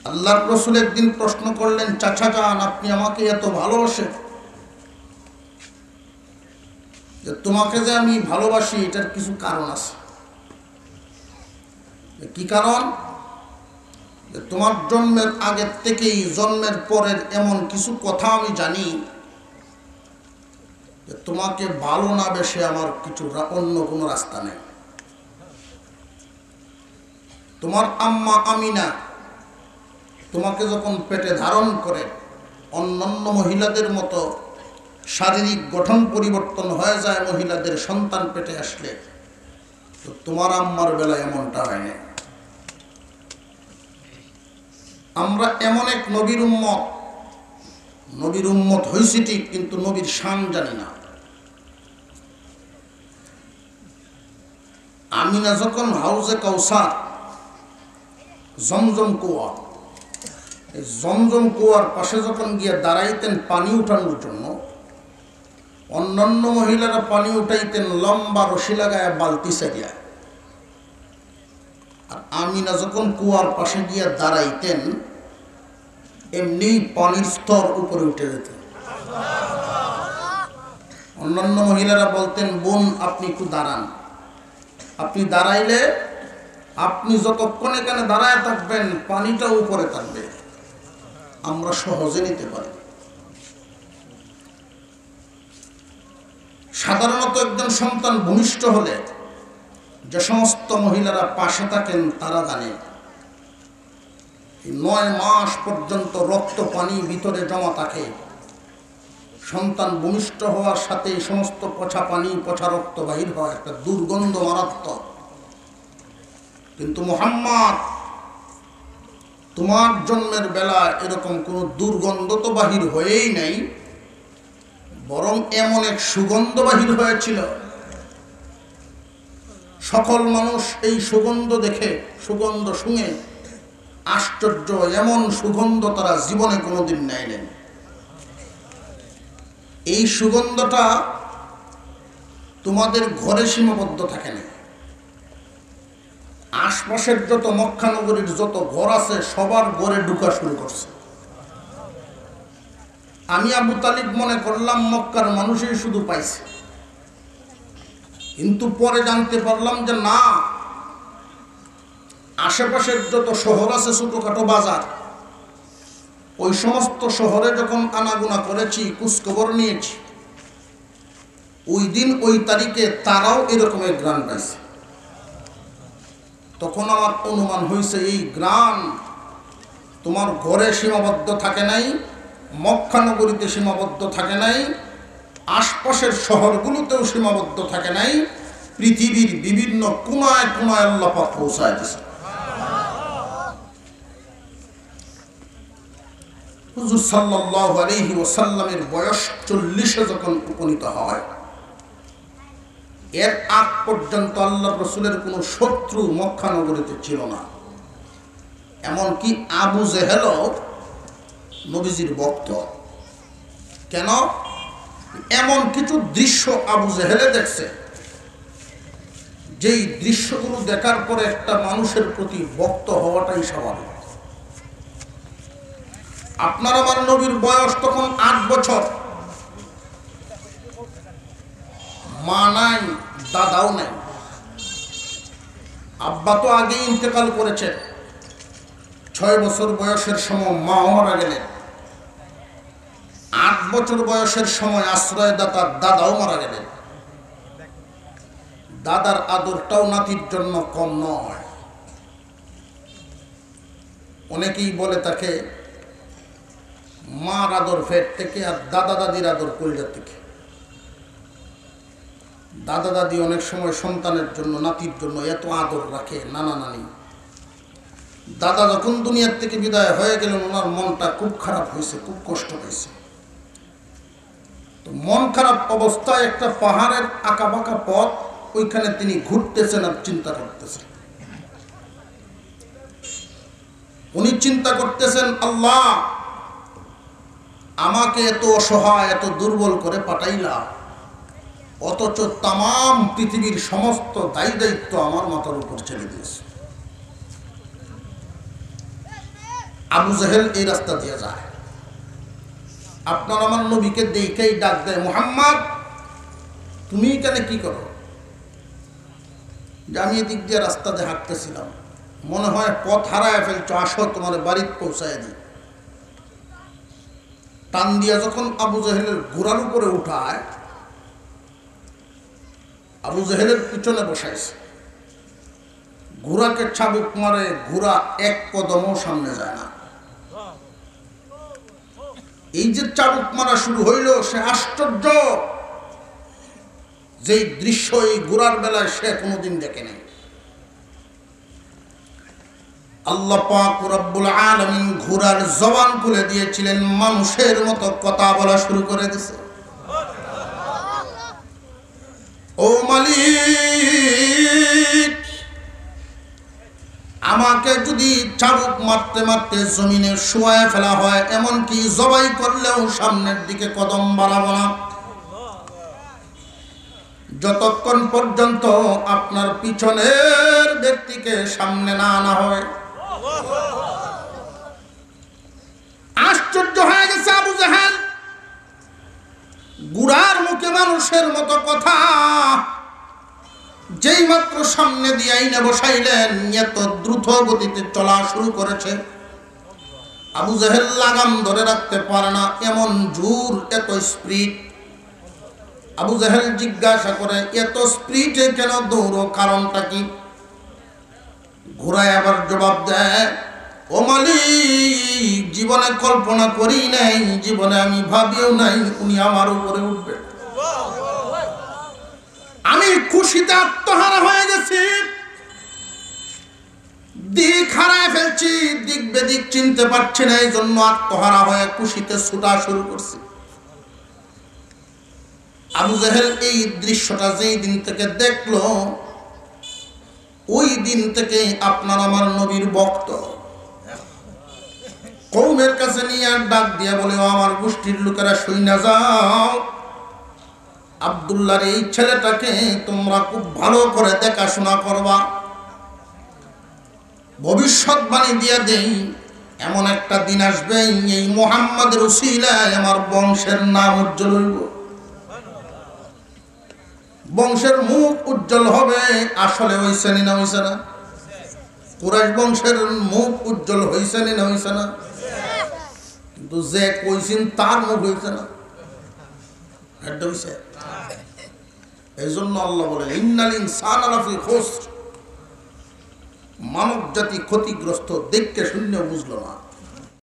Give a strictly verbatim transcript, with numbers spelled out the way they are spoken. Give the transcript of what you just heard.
আল্লাহর রাসূল একদিন প্রশ্ন করলেন, চাচা যান, আপনি আমাকে এত ভালোবাসেন, যে তোমাকে যে আমি ভালোবাসি এটার কিছু কারণ আছে। কি কারণ? যে তোমার জন্মের আগের থেকেই জন্মের পরের এমন কিছু কথা আমি জানি যে তোমাকে ভালো না বেশে আমার কিছু অন্য কোনো রাস্তা নেই। তোমার আম্মা আমিনা তোমাকে যখন পেটে ধারণ করে অন্যান্য মহিলাদের মতো শারীরিক গঠন পরিবর্তন হয়ে যায় মহিলাদের সন্তান পেটে আসলে, তো তোমার আম্মার বেলায় এমনটা হয় না। আমরা এমন এক নবীর উম্মত, নবীর উম্মত হইছি ঠিক, কিন্তু নবীর শান জানি না। আমিনা যখন হাউজে কাউসার, জমজম কুয়া, এই জমজম কুয়ার পাশে যখন গিয়ে দাঁড়াইতেন পানি উঠানোর জন্য, অন্যান্য মহিলারা পানি উঠাইতেন লম্বা রশি লাগায় বালতি সারিয়া, আর আমিনা যখন কুয়ার পাশে গিয়ে দাঁড়াইতেন এমনি পানির স্তর উপরে উঠে যেত। অন্যান্য মহিলারা বলতেন, বোন আপনি একটু দাঁড়ান, আপনি দাঁড়াইলে আপনি যতক্ষণ এখানে দাঁড়ায় থাকবেন পানিটা উপরে থাকবে, আমরা সহজে নিতে পারি। সাধারণত একজন সন্তান ভূমিষ্ঠ হলে যে সমস্ত মহিলারা পাশে থাকেন তারা জানে নয় মাস পর্যন্ত রক্ত পানি ভিতরে জমা থাকে। সন্তান ভূমিষ্ঠ হওয়ার সাথে সমস্ত পচা পানি পচা রক্ত বাহির হয়, একটা দুর্গন্ধ মারাত্মক। কিন্তু মুহাম্মদ তোমার জন্মের বেলা এরকম কোনো দুর্গন্ধ তো বাহির হয়েই নাই, বরং এমন এক সুগন্ধ বাহির হয়েছিল, সকল মানুষ এই সুগন্ধ দেখে, সুগন্ধ শুনে আশ্চর্য, এমন সুগন্ধ তারা জীবনে কোনোদিন নেয়নি। এই সুগন্ধটা তোমাদের ঘরে সীমাবদ্ধ থাকে না, আশপাশের যত মক্কানগরীর যত ঘর আছে সবার ঘরে ঢুকা শুরু করছে। আমি আবু তালিব মনে করলাম মক্কার মানুষই শুধু পাইছে, কিন্তু পরে জানতে পারলাম যে না, আশেপাশের যত শহর আছে ছোটখাটো বাজার, ওই সমস্ত শহরে যখন আনাগোনা করেছি, খোঁজখবর নিয়েছি, ওই দিন ওই তারিখে তারাও এরকমের গ্রান পাইছে। তখন আমার অনুমান হয়েছে এই গ্রান তোমার ঘরে সীমাবদ্ধ থাকে নাই, মক্কানগরীতে সীমাবদ্ধ থাকে নাই, আশপাশের শহরগুলোতেও সীমাবদ্ধ থাকে নাই, পৃথিবীর বিভিন্ন কোনায় কোনায় আল্লাহ পাক পৌঁছায় দিয়েছে। হুজুর সাল্লাল্লাহু আলাইহি ওয়াসাল্লামের বয়স চল্লিশে যখন উপনীত হয়, এর আগ পর্যন্ত আল্লাহর রাসূলের কোনো শত্রু মক্কানগরীতে ছিল না। এমনকি আবু জেহেলও নবীজির ভক্ত। কেন? এমন কিছু দৃশ্য আবু জেহেলে দেখছে, যেই দৃশ্যগুলো দেখার পরে একটা মানুষের প্রতি ভক্ত হওয়াটাই স্বাভাবিক। আপনার আমার নবীর বয়স তখন আট বছর, মা নাই, দাদাও নাই, আব্বা তো আগেই ইন্তেকাল করেছে। ছয় বছর বয়সের সময় মাও মারা গেলেন, আট বছর বয়সের সময় আশ্রয়দাতা দাদাও মারা গেলেন। দাদার আদরটাও নাতির জন্য কম নয়। অনেকেই বলে তাকে মার আদর ফেট থেকে, আর দাদা দাদির আদর কলিজা থেকে। দাদা দাদি অনেক সময় সন্তানের জন্য, নাতির জন্য এত আদর রাখে, নানা নানি। দাদা যখন দুনিয়ার থেকে বিদায় হয়ে গেলেন, ওনার মনটা খুব খারাপ হয়েছে, খুব কষ্ট হয়েছে। তো মন খারাপ অবস্থায় একটা পাহাড়ের আঁকা বাঁকা পথ, ওইখানে তিনি ঘুরতেছেন আর চিন্তা করতেছেন। উনি চিন্তা করতেছেন, আল্লাহ আমাকে এত অসহায়, এত দুর্বল করে পাঠাইলা, অথচ তাম পৃথিবীর সমস্ত দায়ী দায়িত্ব আমার মাথার উপর ছেড়ে দিয়েছে। আবু জেহেল এই রাস্তা দিয়ে যায়, আপনার আমার নবীকে দেখেই ডাক দেয়, মুহাম্মদ তুমি এখানে কি করো? যে আমি এদিক দিয়ে রাস্তা দিয়ে হাঁটতেছিলাম, মনে হয় পথ হারায় ফেলছো, আসো তোমার বাড়িতে পৌঁছায় দিই। টান দিয়া যখন আবু জেহেলের ঘোড়ার উপরে উঠায়, আবু জেহেলের পিছনে বসাইছে, ঘোড়াকে চাবুক মারে, ঘোড়া এক কদমও সামনে যায় না। এই যে চাবুক মারা শুরু হইল, সে আশ্চর্য, যে দৃশ্য এই ঘোড়ার বেলায় সে কোনোদিন দেখে নাই। আল্লাহ পাক রব্বুল আলামিন ঘোড়ার জবান খুলে দিয়েছিলেন, মানুষের মতো কথা বলা শুরু করে দিয়েছে। ও মালিক, আমাকে যদি চাবুক মারতে মারতে জমিনে শোয়ায় ফেলা হয়, এমনকি জবাই করলেও সামনের দিকে কদম বাড়াবো না, যতক্ষণ পর্যন্ত আপনার পিছনের ব্যক্তিকে সামনে না আনা হয়। আশ্চর্য হয়ে গেছে আবু জেহেল, গুড়ার মুখে মানুষের মতো কথা, যেই মাত্র সামনে দিয়ে আইনে বসাইলেন, এত দ্রুত গতিতে চলা শুরু করেছে, আবু জেহেল লাগাম ধরে রাখতে পারে না, এমন জোর, এত স্পিড। আবু জেহেল জিজ্ঞাসা করে, এত স্পিডে কেন দৌড়ো, কারণটা কি? ঘোড়ায় আবার জবাব দেয়, ও মালিক, জীবনে কল্পনা করি নাই, জীবনে আমি ভাবিও নাই উনি আমার উপরে উঠবে। আমি খুশিতে আত্মহারা হয়ে গেছি, দিক হারায় ফেলছি, দিক বেদিক চিনতে পারছি না, এই জন্য আত্মহারা হয়ে খুশিতে ছুটা শুরু করছি। আবু জেহেল এই দৃশ্যটা যেই দিন থেকে দেখলো, ওই দিন থেকে আপনার আমার নবীর ভক্ত কওমের কাছে নিয়ে ডাক দিয়া বলে, ও আমার গোষ্ঠীর লোকেরা শুইনা যাও, আব্দুল্লাহর এই ছেলেটাকে তোমরা খুব ভালো করে দেখাশোনা করবা। ভবিষ্যৎবাণী দিয়ে দেই, এমন একটা দিন আসবে, এই মুহাম্মাদের উসিলায় আমার বংশের নাম উজ্জ্বল হইব, বংশের মুখ উজ্জ্বল হবে। আসলে হইছে না হইছে না? কুরাইশ বংশের মুখ উজ্জ্বল হইছে না হইছে না? কিন্তু যে কইছেন তার মুখ হইছে না, এটা হইছে। এই জন্য আল্লাহ বলেন, ইন্নাল ইনসানা লাফি খুসর, মানব জাতি ক্ষতিগ্রস্ত, দেখতে শূন্য বুঝলো না।